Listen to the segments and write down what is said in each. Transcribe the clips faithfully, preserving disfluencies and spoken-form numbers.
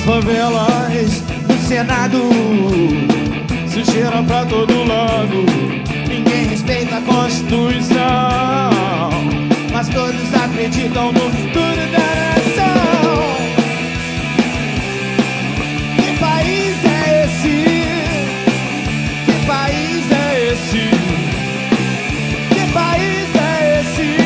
favelas do Senado, sujeira pra todo lado. Ninguém respeita a Constituição, mas todos acreditam no futuro da nação. Que país é esse? Que país é esse? Que país é esse?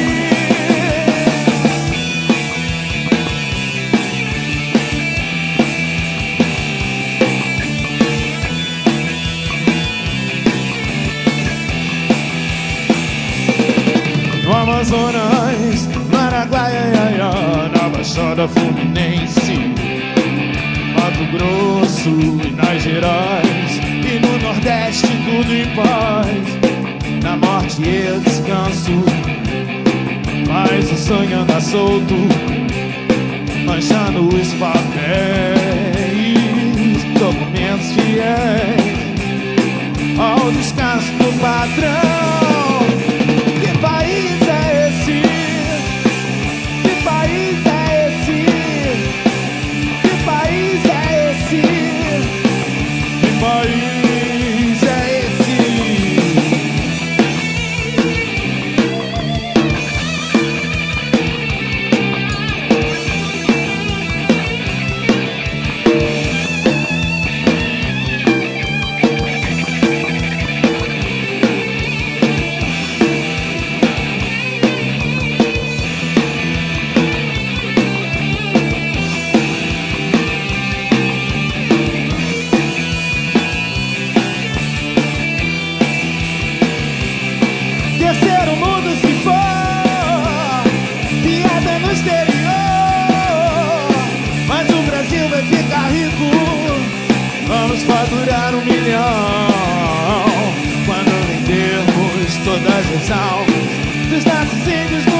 No Amazonas, no Araguaia, na Baixada Fluminense, Mato Grosso, Minas Gerais e no Nordeste tudo em paz. Na morte eu descanso, mas o sangue anda solto, manchando os papéis, documentos fiéis ao descanso do patrão. Que país é esse? Que país é esse? Que país é esse? Que país é esse? Terceiro mundo se for piada no exterior, mas o Brasil vai ficar rico. Vamos faturar um milhão quando vendermos todas as almas dos nossos índios no